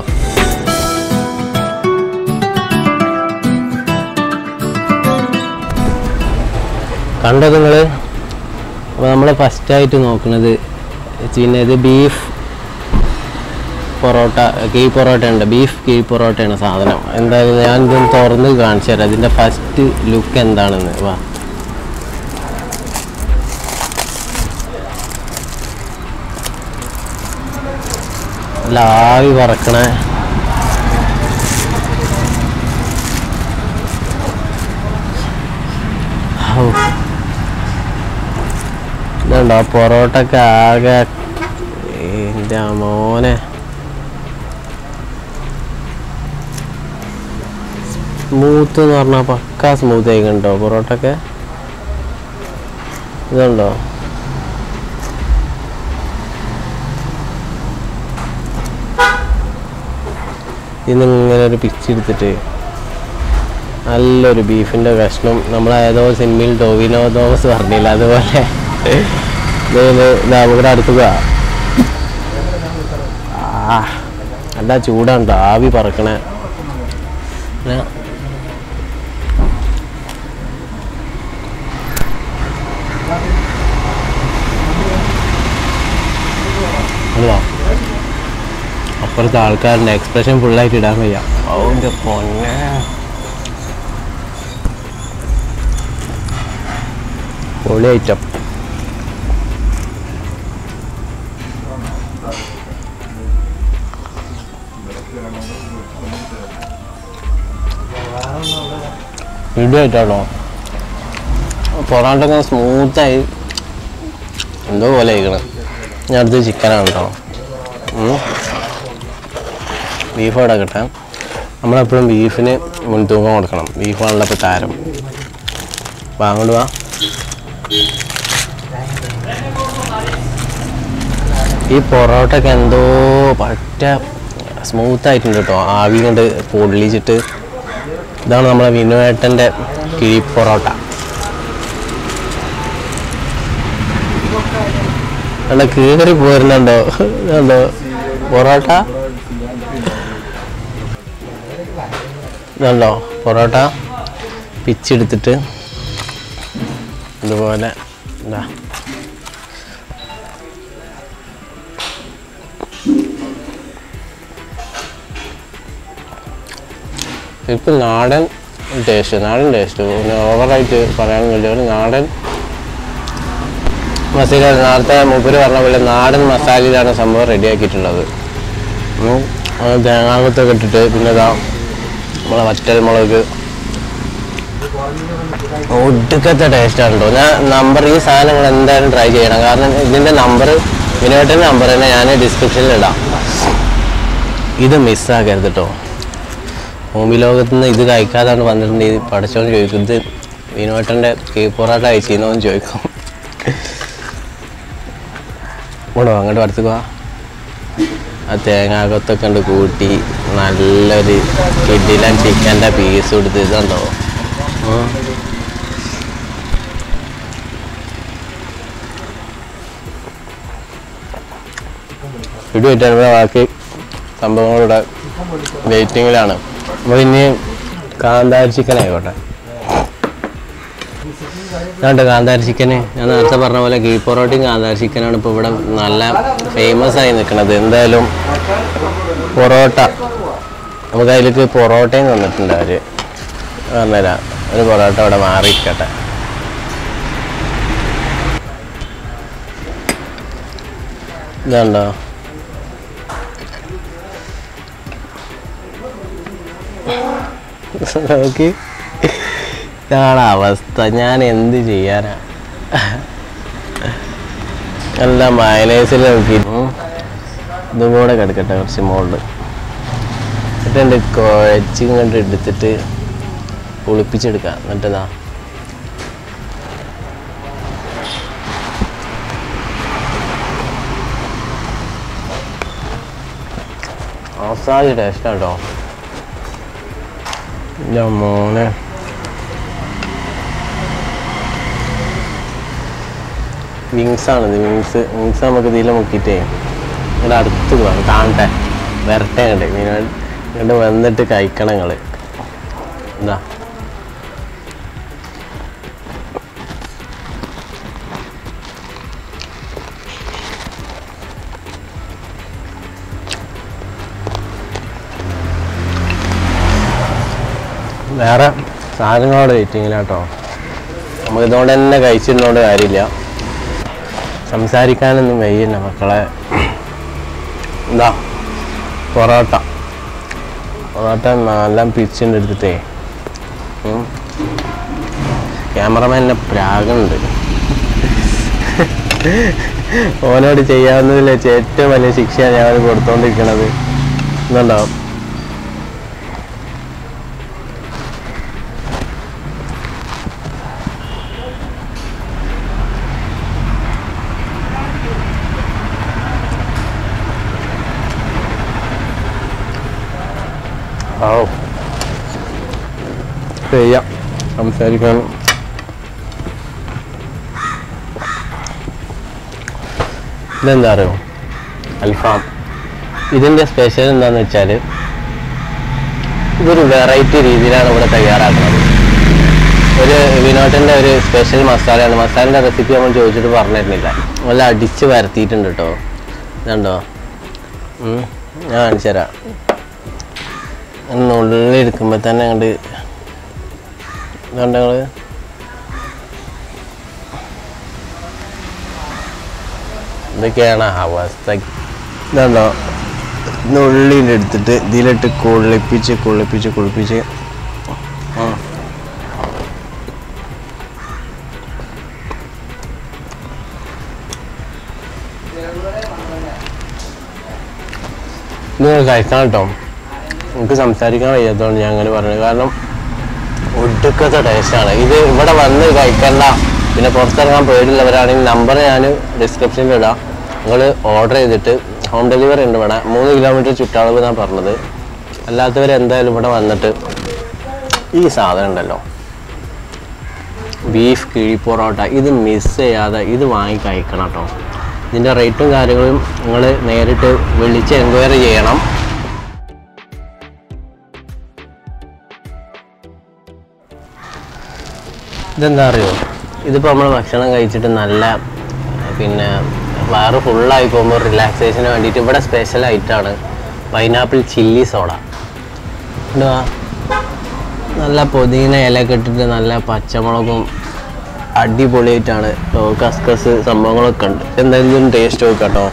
കണ്ടോ നിങ്ങൾ? അപ്പോൾ നമ്മൾ ഫസ്റ്റായിട്ട് നോക്കുന്നത് പിന്നെ ഇത് ബീഫ് പൊറോട്ട, കിഴി പൊറോട്ട ഉണ്ട്. ബീഫ് കിഴി പൊറോട്ടയാണ് സാധനം. എന്തായാലും ഞാൻ ഇതൊന്ന് തുറന്ന് കാണിച്ചു തരാം ഇതിൻ്റെ ഫസ്റ്റ് ലുക്ക് എന്താണെന്ന്. വാ, നല്ല ആവി പറക്കണേ. ഇതുണ്ടോ പൊറോട്ടൊക്കെ ആകെ എൻ്റെ മോനെ സ്മൂത്ത് എന്ന് പറഞ്ഞാൽ പക്കാ സ്മൂത്ത് ആയിക്കണ്ടോ പൊറോട്ടൊക്കെ. ഇതുണ്ടോ ഇന്നിങ്ങനെ ഒരു പിച്ചെടുത്തിട്ട് നല്ലൊരു ബീഫിൻ്റെ കഷ്ണം. നമ്മളേതോ സിനിമയിൽ ടോവിനോ തോമസ് പറഞ്ഞില്ല അതുപോലെ നമുക്കിവിടെ അടുത്ത് പോവാ. നല്ല ചൂടാണ്ടോ ആവി പറക്കണേ. അല്ലോ അപ്പുറത്തെ ആൾക്കാരുടെ എക്സ്പ്രഷൻ ഫുള്ളായിട്ട് ഇടാൻ വയ്യ. അവൻ്റെ പൊന്നെ പൊളി ഐറ്റം. ഇടിയായിട്ടോ പൊറോട്ടൊക്കെ സ്മൂത്തായി എന്തോ പോലെ ആയിക്കണം. ഞാൻ അടുത്ത് ചിക്കനാണ് കേട്ടോ. ബീഫ് അവിടെ കിട്ടാൻ നമ്മളെപ്പോഴും ബീഫിന് മുൻതൂക്കം കൊടുക്കണം. ബീഫാണല്ലോ ഇപ്പോൾ താരം. അപ്പോൾ അങ്ങോട്ട് വാ. ഈ പൊറോട്ടയൊക്കെ എന്തോ പറ്റ സ്മൂത്തായിട്ടുണ്ട് കേട്ടോ. ആവി കൊണ്ട് പൊള്ളിച്ചിട്ട്. ഇതാണ് നമ്മളെ വിനുവേട്ടൻ്റെ കിഴി പൊറോട്ട. അവിടെ കീറി പോരുന്നുണ്ടോ? ഇതുണ്ടോ പൊറോട്ട? ഇതുണ്ടോ പൊറോട്ട പിച്ചെടുത്തിട്ട് ഇതുപോലെ എന്താ ശരിക്കും നാടൻ ടേസ്റ്റ് പിന്നെ ഓവറായിട്ട് പറയാനൊന്നുമില്ല. ഒരു നാടൻ മസാല നേരത്തെ മൂപ്പര് പറഞ്ഞ പോലെ നാടൻ മസാലയിലാണ് സംഭവം റെഡിയാക്കിയിട്ടുള്ളത്. തേങ്ങാകൊത്തൊക്കെ ഇട്ടിട്ട് പിന്നെ ഇതാ നമ്മളെ വറ്റൽ മുളക് ഒടുക്കത്തെ ടേസ്റ്റാണ് കേട്ടോ. ഞാൻ ഈ സാധനങ്ങൾ എന്തായാലും ട്രൈ ചെയ്യണം. കാരണം ഇതിൻ്റെ വിനോദത്തിൻ്റെ നമ്പർ തന്നെ ഞാൻ ഡിസ്ക്രിപ്ഷനിൽ ഇടാം. ഇത് മിസ്സാക്കരുത് കേട്ടോ. ഭൂമി ലോകത്തുനിന്ന് ഇത് കഴിക്കാതാണ് വന്നിട്ടുണ്ട്. ഇത് പഠിച്ചോന്ന് ചോദിക്കും, ഇത് വിനോദൻ്റെ പൊറോട്ട കഴിച്ചിരുന്നോന്ന് ചോദിക്കും. ഓടോ അങ്ങോട്ട് അടുത്ത് പോവാ. ആ തേങ്ങാകൊത്തൊക്കെ ഉണ്ട് കൂട്ടി നല്ലൊരു കിഡിലൻ ചിക്കൻ്റെ പീസ് കൊടുത്ത് ഇതുണ്ടോ. ഇടുമായിട്ടാണ് ബാക്കി സംഭവങ്ങളുടെ വെയിറ്റിങ്ങിലാണ്. അപ്പോൾ ഇനി കാന്താരി ചിക്കൻ ആയിക്കോട്ടെ. ഇതാണ്ട് കാന്താരി ചിക്കന് ഞാൻ നേരത്തെ പറഞ്ഞ പോലെ ഗീ പൊറോട്ടയും കാന്താരി ചിക്കനാണ് ഇപ്പോൾ ഇവിടെ നല്ല ഫേമസ് ആയി നിൽക്കുന്നത്. എന്തായാലും പൊറോട്ട നമുക്ക് അതിലേക്ക് പൊറോട്ടയും തന്നിട്ടുണ്ട് അവർ. പറഞ്ഞുതരാം, ഒരു പൊറോട്ട ഇവിടെ മാറിയിരിക്കട്ടെ. ഇതുണ്ടോ നോക്കി, ഇതാണ് അവസ്ഥ. ഞാൻ എന്ത് ചെയ്യാനാ. നല്ല മയനൈസിൽ നോക്കി ഇതും കൂടെ കിടക്കട്ടെ കുറച്ച് മുകളിൽ. എന്നിട്ട് കുഴച്ച് ഇങ്ങോട്ട് എടുത്തിട്ട് കുളിപ്പിച്ചെടുക്കാം. എന്നിട്ടതാ അവസാന ടേസ്റ്റാണ് കേട്ടോ. മോനെ വിങ്സാണിത്. വിങ്സ് നമുക്ക് ഇതിൽ മുക്കിയിട്ടേ ഇവിടെ അടുത്ത് പോകാം, കാണട്ടെ, വരട്ടെ. ഇങ്ങോട്ട് വന്നിട്ട് കഴിക്കണം നിങ്ങൾ. എന്താ വേറെ സാധനങ്ങളോട് വെയിറ്റിങ്ങിലാട്ടോ. നമുക്കിതുകൊണ്ട് തന്നെ കഴിച്ചിരുന്നോണ്ട് കാര്യമില്ല. സംസാരിക്കാനൊന്നും വയ്യല്ല മക്കളെ. എന്താ പൊറോട്ട നല്ല പിച്ചിൻ്റെ എടുത്തിട്ടേ ക്യാമറമാനെ പ്രാഗുണ്ട്. ഓനോട് ചെയ്യാവുന്നതിൽ വെച്ച് ഏറ്റവും വലിയ ശിക്ഷയാണ് ഞാൻ കൊടുത്തോണ്ടിരിക്കണത്. എന്നുണ്ടാവും ചെയ്യാം സംസാരിക്കാൻ. ഇതെന്താ അറിയോ, അൽഫാം. ഇതിൻ്റെ സ്പെഷ്യൽ എന്താണെന്ന് വെച്ചാൽ ഇതൊരു വെറൈറ്റി രീതിയിലാണ് ഇവിടെ തയ്യാറാക്കുന്നത്. ഒരു വിനോദൻ്റെ ഒരു സ്പെഷ്യൽ മസാലയാണ്. മസാലൻ്റെ റെസിപ്പി നമ്മൾ ചോദിച്ചിട്ട് പറഞ്ഞിരുന്നില്ല. നല്ല അടിച്ച് വരത്തിയിട്ടുണ്ട് കേട്ടോ. ഇതുണ്ടോ, ഞാൻ കാണിച്ചു തരാം. ഉള്ളിലെടുക്കുമ്പോൾ തന്നെ അങ്ങോട്ട് ഇതുണ്ട്. ഞങ്ങൾ ഇതൊക്കെയാണ് അവസ്ഥ. ഇതുണ്ടോ, ഉള്ളിലെടുത്തിട്ട് ഇതിലിട്ട് കുളിപ്പിച്ച് നിങ്ങൾ കഴിക്കണം കേട്ടോ. എനിക്ക് സംസാരിക്കാൻ വയ്യാത്തതുകൊണ്ട് ഞാൻ അങ്ങനെ പറഞ്ഞത്. കാരണം ഒടുക്കത്തെ ടേസ്റ്റാണ് ഇത്. ഇവിടെ വന്ന് കഴിക്കണ്ട, പിന്നെ പുറത്തിറങ്ങാൻ പേടിയുള്ളവരാണെങ്കിൽ നമ്പർ ഞാൻ ഡിസ്ക്രിപ്ഷനിൽ ഇടാം. നിങ്ങൾ ഓർഡർ ചെയ്തിട്ട് ഹോം ഡെലിവറി ഉണ്ട് ഇവിടെ. 3 കിലോമീറ്റർ ചുറ്റളവ് എന്നാണ് പറഞ്ഞത്. അല്ലാത്തവർ എന്തായാലും ഇവിടെ വന്നിട്ട് ഈ സാധനം ഉണ്ടല്ലോ, ബീഫ് കിഴി പൊറോട്ട, ഇത് മിസ് ചെയ്യാതെ ഇത് വാങ്ങി കഴിക്കണം കേട്ടോ. ഇതിൻ്റെ റേറ്റും കാര്യങ്ങളും നിങ്ങൾ നേരിട്ട് വിളിച്ച് എൻക്വയറി ചെയ്യണം. ഇതെന്താ അറിയോ, ഇതിപ്പോൾ നമ്മൾ ഭക്ഷണം കഴിച്ചിട്ട് നല്ല പിന്നെ വയറ് ഫുള്ളായി പോകുമ്പോൾ റിലാക്സേഷന് വേണ്ടിയിട്ട് ഇവിടെ സ്പെഷ്യൽ ഐറ്റമാണ് പൈനാപ്പിൾ ചില്ലി സോഡ. നല്ല പുതിന ഇലയൊക്കെ ഇട്ടിട്ട് നല്ല പച്ചമുളകും അടിപൊളിയായിട്ടാണ് കസ്കസ് സംഭവങ്ങളൊക്കെ ഉണ്ട്. എന്തായാലും ടേസ്റ്റ് നോക്കാം കേട്ടോ.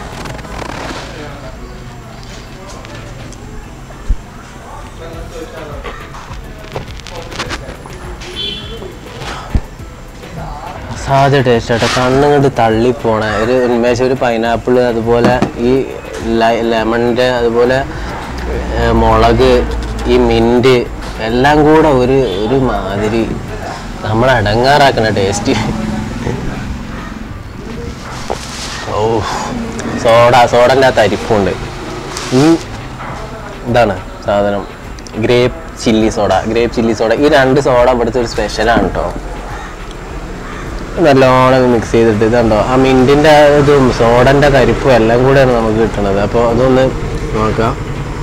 സാധ്യ ടേസ്റ്റ് ആട്ടോ, കണ്ണുകൊണ്ട് തള്ളിപ്പോണ ഒരു ഉന്മേഷം. ഒരു പൈനാപ്പിൾ, അതുപോലെ ഈ ലെമണിൻ്റെ, അതുപോലെ മുളക്, ഈ മിൻറ്റ് എല്ലാം കൂടെ ഒരു മാതിരി നമ്മളെ അടങ്ങാറാക്കണ ടേസ്റ്റ്. ഓ സോഡൻ്റെ ആ തരിപ്പുണ്ട്. ഈ ഇതാണ് സാധനം, ഗ്രേപ്പ് ചില്ലി സോഡ. ഈ 2 സോഡ ഇവിടുത്തെ ഒരു സ്പെഷ്യലാണ് കേട്ടോ. നല്ലോണം മിക്സ് ചെയ്തിട്ട് ഇതുണ്ടോ ആ മിൻറ്റിൻ്റെ ഇതും സോഡൻ്റെ തരിപ്പും എല്ലാം കൂടെയാണ് നമുക്ക് കിട്ടുന്നത്. അപ്പോൾ അതൊന്ന് നോക്കാം.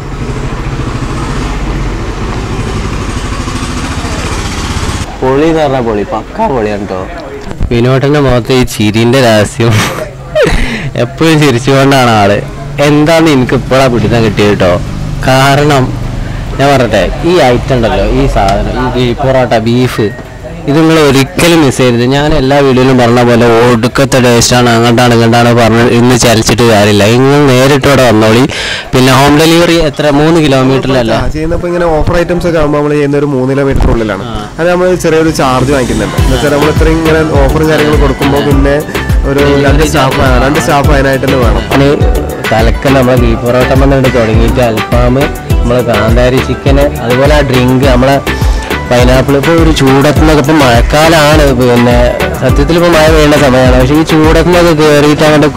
പൊളി എന്ന് പറഞ്ഞാൽ പൊളി, പക്കാ പൊളിയാണ് കേട്ടോ. വിനോദൻ്റെ മുഖത്ത് ഈ ചിരിൻ്റെ രഹസ്യം എപ്പോഴും ചിരിച്ചുകൊണ്ടാണ് ആള്. എന്താന്ന് എനിക്ക് ഇപ്പോഴാണ് പിടിക്കാൻ കിട്ടിയത് കേട്ടോ. കാരണം ഞാൻ പറയട്ടെ, ഈ ഐറ്റം ഉണ്ടല്ലോ, ഈ സാധനം, ഈ പൊറോട്ട, ബീഫ്, ഇത് നിങ്ങൾ ഒരിക്കലും മിസ് ചെയ്യരുത്. ഞാൻ എല്ലാ വീഡിയോയിലും പറഞ്ഞ പോലെ ഒടുക്കത്തെ ടേസ്റ്റാണ്, അങ്ങോട്ടാണ് പറഞ്ഞ് ഇന്ന് ചലിച്ചിട്ട് കാര്യമില്ല. നിങ്ങൾ നേരിട്ട് ഇവിടെ വന്നോളി. പിന്നെ ഹോം ഡെലിവറി എത്ര 3 കിലോമീറ്ററിലല്ല ചെയ്യുന്നപ്പോൾ ഇങ്ങനെ ഓഫർ ഐറ്റംസ് ഒക്കെ ആകുമ്പോൾ നമ്മൾ ചെയ്യുന്ന ഒരു 3 കിലോമീറ്ററിനുള്ളിലാണ്. അത് നമ്മൾ ചെറിയൊരു ചാർജ് വാങ്ങിക്കുന്നുണ്ട്. എന്ന് വെച്ചാൽ നമ്മൾ ഇത്രയും ഇങ്ങനെ ഓഫറും കാര്യങ്ങളും കൊടുക്കുമ്പോൾ പിന്നെ ഒരു 2 സ്റ്റാഫ് അതിനായിട്ട് തന്നെ വേണം. തലക്കൽ നമ്മളെ ബീഫ് പൊറോട്ട വന്നിട്ട് തുടങ്ങിയിട്ട് അൽഫാം, നമ്മളെ കാന്താരി ചിക്കന്, അതുപോലെ ആ ഡ്രിങ്ക്, നമ്മളെ പൈനാപ്പിൾ. ഇപ്പോൾ ഒരു ചൂടത്തുനിന്നൊക്കെ ഇപ്പം മഴക്കാലമാണ്, പിന്നെ സത്യത്തിൽ ഇപ്പോൾ മഴ പെയ്യേണ്ട സമയമാണ്. പക്ഷേ ഈ ചൂടത്തുനിന്നൊക്കെ കയറിയിട്ട് അങ്ങോട്ട്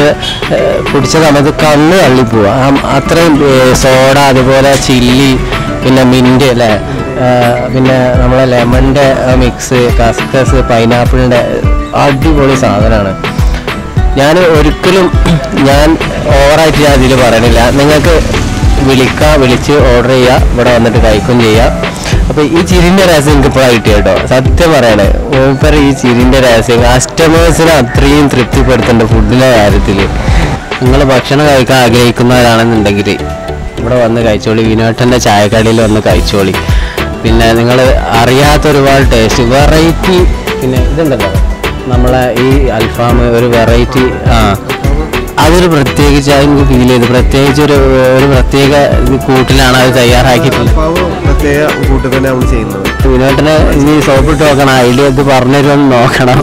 കുടിച്ച സമയത്ത് കണ്ണ് തള്ളിപ്പോവുക. അത്രയും സോഡ, അതുപോലെ ചില്ലി, പിന്നെ മിൻറ്റ് അല്ലേ, പിന്നെ നമ്മളെ ലെമണിൻ്റെ മിക്സ്, കസ്കസ്, പൈനാപ്പിളിൻ്റെ അടിപൊളി സാധനമാണ്. ഞാൻ ഒരിക്കലും ഓവറായിട്ട് ഞാൻ ഇതിൽ പറയണില്ല. നിങ്ങൾക്ക് വിളിച്ച് ഓർഡർ ചെയ്യുക, ഇവിടെ വന്നിട്ട് കഴിക്കുകയും ചെയ്യാം. അപ്പോൾ ഈ ചിരിൻ്റെ രഹസ്യം എനിക്ക് ഇപ്പോഴാണ് കിട്ടിയ കേട്ടോ. സത്യം പറയണേ, മൂപ്പർ ഈ ചിരിൻ്റെ രഹസ്യം കസ്റ്റമേഴ്സിനെ അത്രയും തൃപ്തിപ്പെടുത്തേണ്ട ഫുഡിൻ്റെ കാര്യത്തിൽ. നിങ്ങൾ ഭക്ഷണം കഴിക്കാൻ ആഗ്രഹിക്കുന്നവരാണെന്നുണ്ടെങ്കിൽ ഇവിടെ വന്ന് കഴിച്ചോളി. വിനോട്ടൻ്റെ ചായക്കടയിൽ വന്ന് കഴിച്ചോളി. പിന്നെ നിങ്ങൾ അറിയാത്ത ഒരുപാട് ടേസ്റ്റ്, വെറൈറ്റി. പിന്നെ ഇതുണ്ടല്ലോ നമ്മളെ ഈ അൽഫാം, ഒരു വെറൈറ്റി. അതൊരു പ്രത്യേകിച്ച് എനിക്ക് ഫീൽ ചെയ്തു. പ്രത്യേകിച്ച് ഒരു പ്രത്യേക കൂട്ടിലാണ് അത് തയ്യാറാക്കിയിട്ടുള്ളത്. പ്രത്യേക കൂട്ടിൽ തന്നെ നമ്മൾ ചെയ്യുന്നത്. വിനോട്ടിന് ഇനി സോപ്പിട്ട് നോക്കണം, അതിൽ ഇത് പറഞ്ഞുതരുമെന്ന് നോക്കണം.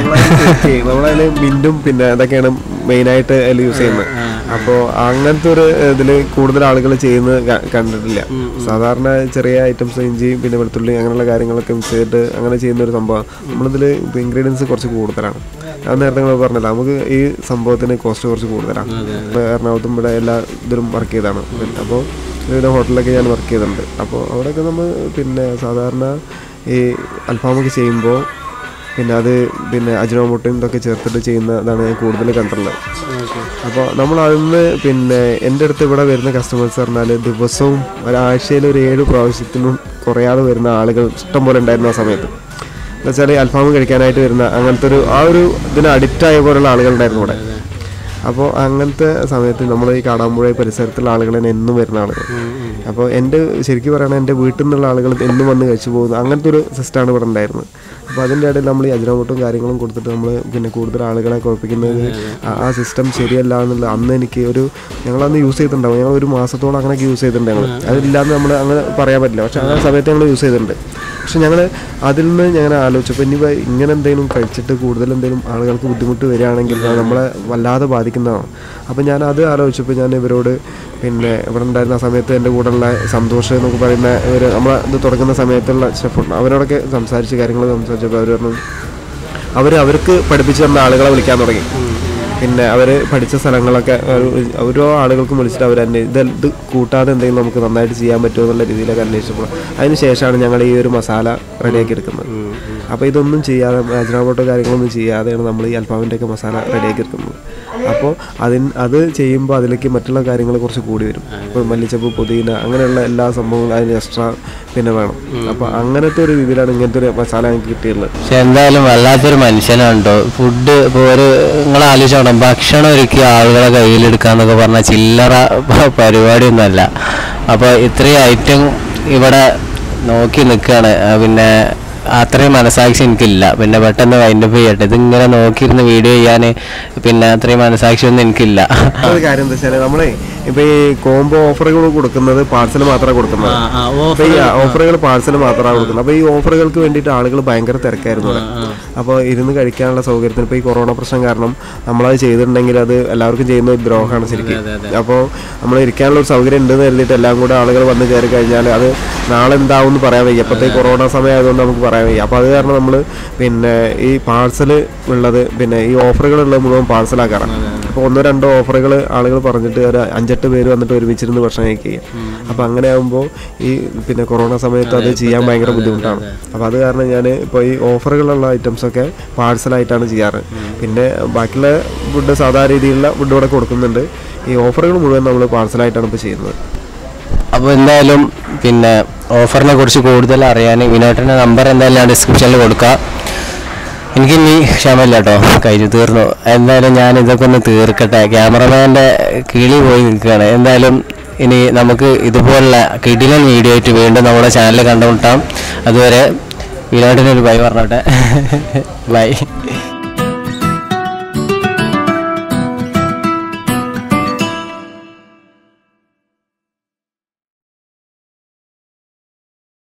നമ്മളതിൽ മിൻറ്റും പിന്നെ അതൊക്കെയാണ് മെയിനായിട്ട് അതിൽ യൂസ് ചെയ്യുന്നത്. അപ്പോൾ അങ്ങനത്തെ ഒരു ഇതിൽ കൂടുതൽ ആളുകൾ ചെയ്യുന്നത് കണ്ടിട്ടില്ല. സാധാരണ ചെറിയ ഐറ്റംസ്, ഇഞ്ചി, പിന്നെ വെളുത്തുള്ളി, അങ്ങനെയുള്ള കാര്യങ്ങളൊക്കെ മിക്സ് ചെയ്തിട്ട് അങ്ങനെ ചെയ്യുന്ന ഒരു സംഭവം. നമ്മളിതിൽ ഇൻഗ്രീഡിയൻസ് കുറച്ച് കൂടുതലാണ്. അത് നേരത്തെ നിങ്ങൾ പറഞ്ഞില്ല, നമുക്ക് ഈ സംഭവത്തിന് കോസ്റ്റ് കുറച്ച് കൂടുതലാണ്. എറണാകുളത്തും ഇവിടെ എല്ലാ ഇതിലും വർക്ക് ചെയ്താണ്. അപ്പോൾ വിവിധ ഹോട്ടലിലൊക്കെ ഞാൻ വർക്ക് ചെയ്തിട്ടുണ്ട്. അപ്പോൾ അവിടെയൊക്കെ നമ്മൾ പിന്നെ സാധാരണ ഈ അൽഫാമൊക്കെ ചെയ്യുമ്പോൾ പിന്നെ അത് പിന്നെ അജിനോമോട്ടയും ഇതൊക്കെ ചേർത്തിട്ട് ചെയ്യുന്നതാണ് ഞാൻ കൂടുതൽ കണ്ടിട്ടുള്ളത്. അപ്പോൾ നമ്മൾ അതിന്ന് പിന്നെ എൻ്റെ അടുത്ത് ഇവിടെ വരുന്ന കസ്റ്റമേഴ്സ് പറഞ്ഞാൽ ദിവസവും ഒരാഴ്ചയിൽ ഒരു 7 പ്രാവശ്യത്തിനും കുറയാതെ വരുന്ന ആളുകൾ ഇഷ്ടം പോലെ ഉണ്ടായിരുന്നു ആ സമയത്ത്. എന്ന് വെച്ചാൽ അൽഫാം കഴിക്കാനായിട്ട് വരുന്ന അങ്ങനത്തെ ഒരു ഇതിന് അഡിക്റ്റായ പോലുള്ള ആളുകളുണ്ടായിരുന്നു ഇവിടെ. അപ്പോൾ അങ്ങനത്തെ സമയത്ത് നമ്മൾ ഈ കാടാമ്പുഴ പരിസരത്തുള്ള ആളുകൾ തന്നെ എന്നും വരുന്ന ആളുകൾ. അപ്പോൾ എൻ്റെ ശരിക്കും പറയുകയാണെങ്കിൽ എൻ്റെ വീട്ടിൽ നിന്നുള്ള ആളുകൾ എന്നും വന്ന് കഴിച്ചു പോകുന്നത് അങ്ങനത്തെ ഒരു സിസ്റ്റമാണ് ഇവിടെ ഉണ്ടായിരുന്നത്. അപ്പോൾ അതിൻ്റെ ഇടയിൽ നമ്മൾ ഈ അജിനോമോട്ടും കാര്യങ്ങളും കൊടുത്തിട്ട് നമ്മൾ പിന്നെ കൂടുതൽ ആളുകളെ കുഴപ്പിക്കുന്നത് ആ സിസ്റ്റം ശരിയല്ല എന്നുള്ള അന്ന് എനിക്ക് ഞങ്ങളന്ന് യൂസ് ചെയ്തിട്ടുണ്ടാവും. ഞങ്ങൾ 1 മാസത്തോളം അങ്ങനെയൊക്കെ യൂസ് ചെയ്തിട്ടുണ്ട്. ഞങ്ങൾ അതില്ലാന്ന് നമ്മൾ അങ്ങനെ പറയാൻ പറ്റില്ല. പക്ഷേ ആ സമയത്ത് ഞങ്ങൾ യൂസ് ചെയ്തിട്ടുണ്ട്. പക്ഷെ ഞങ്ങൾ അതിൽ നിന്ന് ഞാൻ ആലോചിച്ചപ്പോൾ ഇനി ഇങ്ങനെ എന്തെങ്കിലും കഴിച്ചിട്ട് കൂടുതൽ എന്തെങ്കിലും ആളുകൾക്ക് ബുദ്ധിമുട്ട് വരികയാണെങ്കിൽ നമ്മളെ വല്ലാതെ ബാധിക്കുന്നതാണ്. അപ്പോൾ ഞാൻ അത് ആലോചിച്ചപ്പോൾ ഞാൻ ഇവരോട് പിന്നെ ഇവിടെ ഉണ്ടായിരുന്ന ആ സമയത്ത് എൻ്റെ കൂടെയുള്ള സന്തോഷം എന്നൊക്കെ പറയുന്ന നമ്മൾ ഇത് തുടങ്ങുന്ന സമയത്തുള്ള ഷെഫുണ്ട്, അവരോടൊക്കെ സംസാരിച്ച് കാര്യങ്ങൾ സംസാരിച്ചപ്പോൾ അവർ പറഞ്ഞു അവർക്ക് പഠിപ്പിച്ചു തന്ന ആളുകളെ വിളിക്കാൻ തുടങ്ങി. പിന്നെ അവർ പഠിച്ച സ്ഥലങ്ങളൊക്കെ ഓരോ ആളുകൾക്കും വിളിച്ചിട്ട് അവർ തന്നെ ഇത് കൂട്ടാതെ എന്തെങ്കിലും നമുക്ക് നന്നായിട്ട് ചെയ്യാൻ പറ്റുമോ എന്നുള്ള രീതിയിലൊക്കെ അന്വേഷിച്ചപ്പോൾ അതിന് ശേഷമാണ് ഞങ്ങൾ ഈ ഒരു മസാല റെഡിയാക്കി എടുക്കുന്നത്. അപ്പോൾ ഇതൊന്നും ചെയ്യാതെ അജിനോമോട്ടോ കാര്യങ്ങളൊന്നും ചെയ്യാതെയാണ് നമ്മൾ ഈ അൽഫാമിൻ്റെയൊക്കെ മസാല റെഡിയാക്കി എടുക്കുന്നത്. അപ്പോൾ അത് ചെയ്യുമ്പോൾ അതിലേക്ക് മറ്റുള്ള കാര്യങ്ങൾ കുറച്ച് കൂടി വരും. ഇപ്പോൾ മല്ലിച്ചപ്പ്, പുതിന, അങ്ങനെയുള്ള എല്ലാ സംഭവങ്ങളും അതിന് എക്സ്ട്രാ പിന്നെ വേണം. അപ്പോൾ അങ്ങനത്തെ ഒരു രീതിയിലാണ് ഇങ്ങനത്തെ ഒരു മസാല എനിക്ക് കിട്ടിയിട്ടുള്ളത്. പക്ഷെ എന്തായാലും വല്ലാത്തൊരു മനുഷ്യനാണോ. ഫുഡ് ഇപ്പോൾ നിങ്ങൾ ആലോചിച്ചോണം, ഭക്ഷണം ഒരുക്കി ആളുകളെ കയ്യിലെടുക്കാന്നൊക്കെ പറഞ്ഞാൽ ചില്ലറ പരിപാടിയൊന്നുമല്ല. അപ്പോൾ ഇത്രയും ഐറ്റം ഇവിടെ നോക്കി നിൽക്കുകയാണ്. പിന്നെ അത്രയും മനസാക്ഷി എനിക്കില്ല. പിന്നെ പെട്ടെന്ന് വൈൻഡപ്പ് ചെയ്യട്ടെ. ഇതിങ്ങനെ നോക്കിയിരുന്ന് വീഡിയോ ചെയ്യാൻ പിന്നെ അത്രയും മനസാക്ഷിയൊന്നും എനിക്കില്ല. ഒരു കാര്യം എന്താ വെച്ചാൽ നമ്മളെ ഇപ്പൊ ഈ കോംബോ ഓഫറുകൾ കൊടുക്കുന്നത് പാർസൽ മാത്രമാണ് കൊടുക്കുന്നത്. അപ്പൊ ഈ ഓഫറുകൾ പാർസൽ മാത്രമാണ് കൊടുക്കുന്നത്. അപ്പൊ ഈ ഓഫറുകൾക്ക് വേണ്ടിയിട്ട് ആളുകൾ ഭയങ്കര തിരക്കായിരുന്നു. അപ്പോൾ ഇരുന്ന് കഴിക്കാനുള്ള സൗകര്യത്തിന് ഇപ്പൊ ഈ കൊറോണ പ്രശ്നം കാരണം നമ്മളത് ചെയ്തിട്ടുണ്ടെങ്കിൽ അത് എല്ലാവർക്കും ചെയ്യുന്ന ഒരു ദ്രോഹമാണ് ശരിക്കും. അപ്പോൾ നമ്മൾ ഇരിക്കാനുള്ള ഒരു സൗകര്യം ഉണ്ടെന്ന് കരുതിയിട്ട് എല്ലാം കൂടെ ആളുകൾ വന്ന് കയറി കഴിഞ്ഞാൽ അത് നാളെ എന്താവും എന്ന് പറയാൻ വയ്യ. അപ്പോഴത്തെ കൊറോണ സമയം ആയതുകൊണ്ട് നമുക്ക് പറയാൻ വയ്യ. അപ്പോൾ അത് കാരണം നമ്മൾ പിന്നെ ഈ പാർസൽ ഉള്ളത് പിന്നെ ഈ ഓഫറുകളുള്ളത് മുഴുവൻ പാർസലാക്കാറാണ്. അപ്പോൾ 1-2 ഓഫറുകൾ ആളുകൾ പറഞ്ഞിട്ട് ഒരു 5-8 പേര് വന്നിട്ട് ഒരുമിച്ചിരുന്ന് ഭക്ഷണം കഴിക്കുക. അപ്പോൾ അങ്ങനെ ആകുമ്പോൾ ഈ പിന്നെ കൊറോണ സമയത്ത് അത് ചെയ്യാൻ ഭയങ്കര ബുദ്ധിമുട്ടാണ്. അപ്പോൾ അത് കാരണം ഞാൻ ഇപ്പോൾ ഈ ഓഫറുകളുള്ള ഐറ്റംസൊക്കെ പാഴ്സലായിട്ടാണ് ചെയ്യാറ്. പിന്നെ ബാക്കിയുള്ള ഫുഡ് സാധാരണ രീതിയിലുള്ള ഫുഡ് ഇവിടെ കൊടുക്കുന്നുണ്ട്. ഈ ഓഫറുകൾ മുഴുവൻ നമ്മൾ പാഴ്സലായിട്ടാണ് ഇപ്പോൾ ചെയ്യുന്നത്. അപ്പോൾ എന്തായാലും പിന്നെ ഓഫറിനെ കുറിച്ച് കൂടുതൽ അറിയാൻ വിനോട്ടിൻ്റെ നമ്പർ എന്തായാലും ഞാൻ ഡിസ്ക്രിപ്ഷനിൽ കൊടുക്കാം. എനിക്കിനി ക്ഷമയില്ല കേട്ടോ, കഴിഞ്ഞു തീർന്നു. എന്തായാലും ഞാൻ ഇതൊക്കെ ഒന്ന് തീർക്കട്ടെ. ക്യാമറമാൻ്റെ കിളി പോയി നിൽക്കുകയാണ്. എന്തായാലും ഇനി നമുക്ക് ഇതുപോലുള്ള കിടിലൻ വീഡിയോ ആയിട്ട് വീണ്ടും നമ്മുടെ ചാനൽ കണ്ടുമുട്ടാം. അതുവരെ വിനോട്ടിനൊരു ബൈ പറഞ്ഞോട്ടെ. ബൈ.